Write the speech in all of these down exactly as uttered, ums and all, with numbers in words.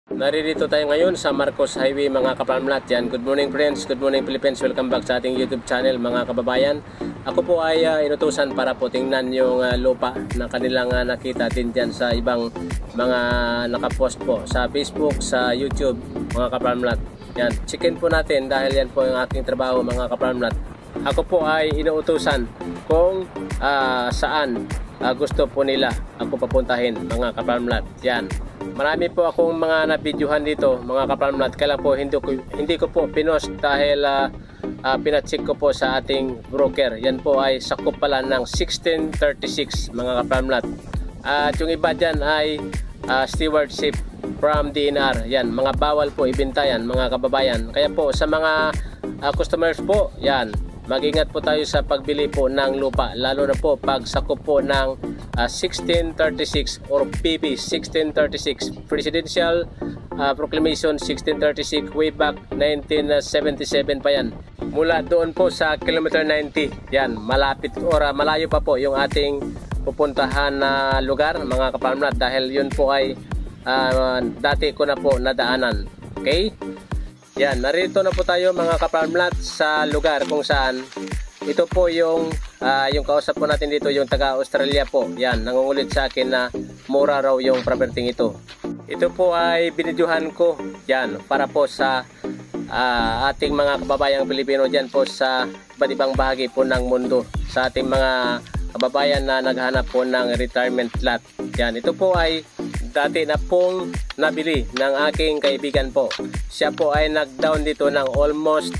Naririto tayo ngayon sa Marcos Highway mga kapalmlat. Yan. Good morning friends, good morning Philippines. Welcome back sa ating YouTube channel mga kababayan. Ako po ay uh, inutusan para po tingnan yung uh, lupa na kanilang uh, nakita din dyan sa ibang mga nakapost po sa Facebook, sa YouTube mga kapalmlat. Yan. Checkin po natin dahil yan po yung aking trabaho mga kapalmlat. Ako po ay inuutusan kung uh, saan uh, gusto po nila ako papuntahin mga kapalmlat. Yan. Marami po akong mga na-videohan dito mga kapalmlat. Kaya po hindi ko, hindi ko po pinost dahil uh, uh, pinacheck ko po sa ating broker. Yan po ay sakop pala ng sixteen thirty-six mga kapalmlat. At uh, yung iba dyan ay uh, stewardship from D N R. Yan, mga bawal po ibenta yan mga kababayan. Kaya po sa mga uh, customers po, yan, mag-ingat po tayo sa pagbili po ng lupa. Lalo na po pag sakop po ng Uh, sixteen thirty-six or P B sixteen thirty-six Presidential uh, Proclamation sixteen thirty-six way back nineteen seventy-seven pa yan. Mula doon po sa kilometer ninety. Yan, malapit or uh, malayo pa po yung ating pupuntahan na uh, lugar mga kapalmlat dahil yun po ay uh, dati ko na po nadaanan. Okay? Yan, narito na po tayo mga kapalmlat sa lugar kung saan ito po yung uh, yung kausap po natin dito, yung taga Australia po. Yan, nangungulit sa akin na mura raw yung property ito. Ito po ay binidyohan ko yan para po sa uh, ating mga kababayang Pilipino dyan po sa iba't ibang bahagi po ng mundo, sa ating mga kababayan na naghanap po ng retirement lot. Yan, ito po ay dati na pong nabili ng aking kaibigan po. Siya po ay nag-down dito ng almost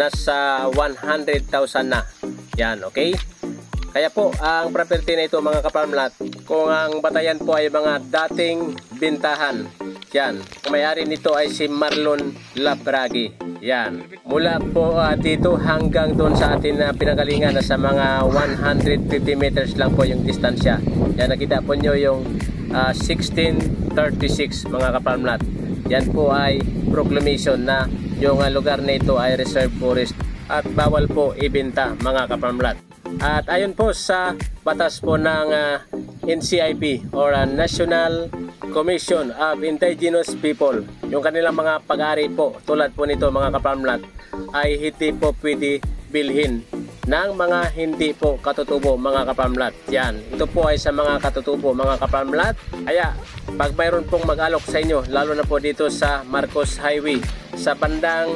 nasa one hundred thousand na. Yan, okay? Kaya po, ang property na ito mga kapalmlat, kung ang batayan po ay mga dating bintahan, yan, ang may-ari nito ay si Marlon Labragi. Yan, mula po uh, dito hanggang doon sa atin na uh, pinagalingan na sa mga one hundred fifty meters lang po yung distansya. Yan, nakita po nyo yung uh, sixteen thirty-six mga kapalmlat. Yan po ay proclamation na yung uh, lugar na ito ay reserve forest at bawal po ibenta mga kapalmlat. At ayon po sa batas po ng uh, N C I P or uh, National Commission of Indigenous People, yung kanilang mga pag-ari po tulad po nito mga kapalmlat ay hindi po pwede bilhin ng mga hindi po katutubo mga kapalmlat. Yan, ito po ay sa mga katutubo mga kapalmlat. Kaya pag mayroon pong mag-alok sa inyo, lalo na po dito sa Marcos Highway sa bandang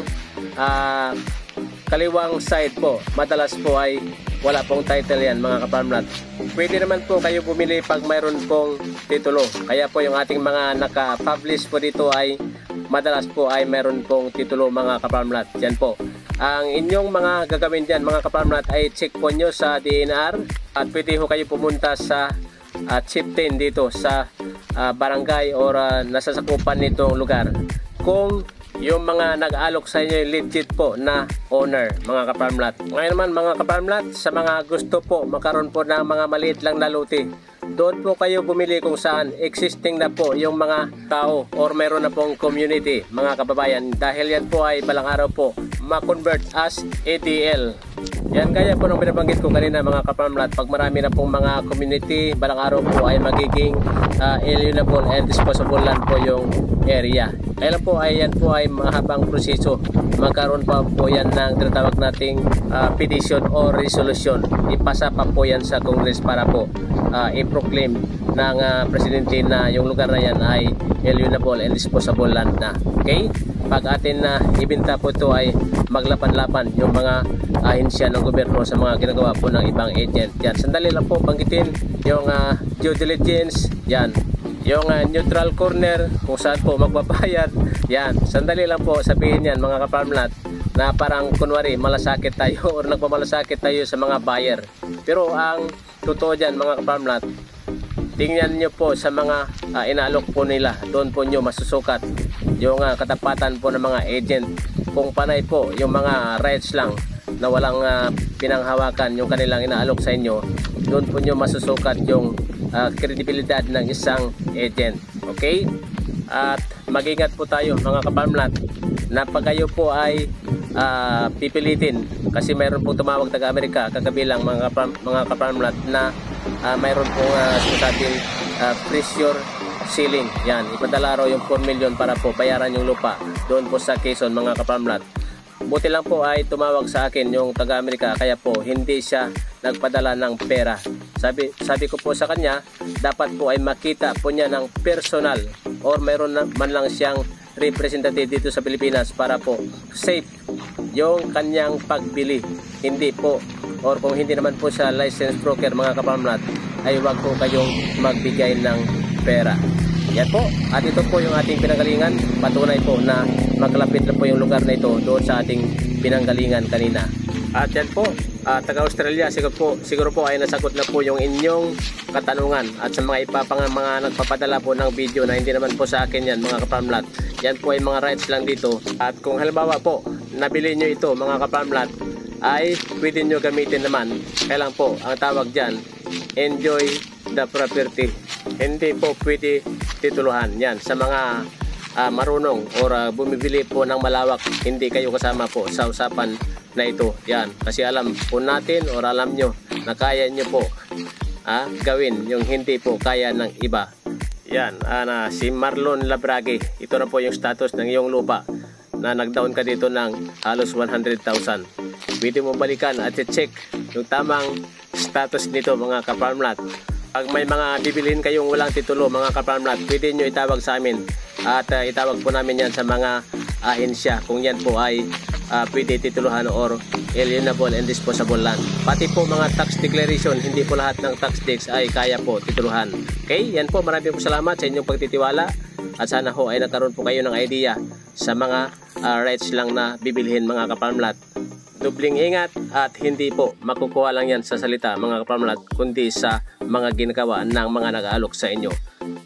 uh, kaliwang side po, madalas po ay wala pong title yan mga kapalmlat. Pwede naman po kayo bumili pag mayroon pong titulo. Kaya po yung ating mga naka-publish po dito ay madalas po ay mayroon pong titulo mga kapalmlat. Yan po. Ang inyong mga gagawin dyan mga kapalmlat ay check po nyo sa D N R at pwede ho kayo pumunta sa uh, chieftain dito sa uh, barangay or uh, nasasakupan nitong lugar. Kung yung mga nag-alok sa inyo legit po na owner mga kapalmlat. Ngayon naman mga kapalmlat, sa mga gusto po makaroon po ng mga maliit lang na lote, doon po kayo bumili kung saan existing na po yung mga tao or meron na pong community mga kababayan, dahil yan po ay balang araw po ma-convert as A T L. Yan, kaya po nung binabanggit ko kanina mga kapalmlat, pag marami na pong mga community, balang araw po ay magiging uh, alienable and disposable land po yung area. Kaya po ay yan po ay mahabang proseso. Magkaroon pa po yan ng tinatawag nating uh, petition or resolution. Ipasa pa po yan sa Congress para po uh, i-proclaim ng uh, presidente na yung lugar na yan ay alienable and disposable land na. Okay? Pag atin na uh, ibenta po ito ay maglapan-lapan yung mga ahensya ng gobyerno sa mga ginagawa po ng ibang agent. Yan, sandali lang po banggitin yung uh, due diligence. Yan, yung uh, neutral corner kung saan po magbabayad. Yan, sandali lang po sabihin yan mga kapalmlat na parang kunwari malasakit tayo or nagmamalasakit tayo sa mga buyer. Pero ang totoo dyan mga kapalmlat, tingnan nyo po sa mga uh, inaalok po nila, doon po nyo masusukat yung uh, katapatan po ng mga agent. Kung panay po yung mga rights lang na walang uh, pinanghawakan yung kanilang inaalok sa inyo, doon po nyo masusukat yung uh, kredibilidad ng isang agent. Okay? At mag-ingat po tayo mga kapalmlat na pag kayo po ay uh, pipilitin, kasi mayroon pong tumawag taga Amerika kagabilang mga, mga kapalmlat na uh, mayroon pong uh, sinasabing uh, pressure ceiling. Yan, ipadala raw yung four million para po bayaran yung lupa doon po sa Quezon mga kaparmlat. Buti lang po ay tumawag sa akin yung taga-Amerika, kaya po hindi siya nagpadala ng pera. Sabi, sabi ko po sa kanya, dapat po ay makita po niya ng personal or mayroon na, man lang siyang representative dito sa Pilipinas para po safe yung kanyang pagbili. Hindi po, or kung hindi naman po siya licensed broker mga kaparmlat, ay wag po kayong magbigay ng pera. Yan po, at ito po yung ating pinanggalingan. Patunay po na makalapit na po yung lugar na ito doon sa ating pinanggalingan kanina. At yan po, uh, taga-Australia, siguro po, siguro po ay nasagot na po yung inyong katanungan. At sa mga ipapang mga nagpapadala po ng video na hindi naman po sa akin yan mga kaparmlat, yan po ay mga rights lang dito. At kung halimbawa po, nabili nyo ito mga kaparmlat, ay pwede nyo gamitin naman. Kailang po, ang tawag dyan, enjoy the property. Hindi po pwede tituluhan. Yan, sa mga uh, marunong or uh, bumibili po ng malawak, hindi kayo kasama po sa usapan na ito. Yan, kasi alam po natin or alam nyo na kaya nyo po uh, gawin yung hindi po kaya ng iba. Yan, uh, na si Marlon Labrage, ito na po yung status ng iyong lupa na nag-down ka dito ng halos one hundred thousand. Pwede mo balikan at check yung tamang status nito mga kaparmlat. Pag may mga bibilhin kayong walang titulo mga kaparmlat, pwede nyo itawag sa amin at uh, itawag po namin yan sa mga ahensya kung yan po ay uh, pwede tituluhan or alienable and disposable land. Pati po mga tax declaration, hindi po lahat ng tax decks ay kaya po tituluhan. Okay, yan po, maraming po salamat sa inyong pagtitiwala at sana ho ay nagkaroon po kayo ng idea sa mga uh, rights lang na bibilhin mga kaparmlat. Dubling ingat at hindi po makukuha lang yan sa salita mga kaparmlat, kundi sa mga ginagawa ng mga nag-aalok sa inyo.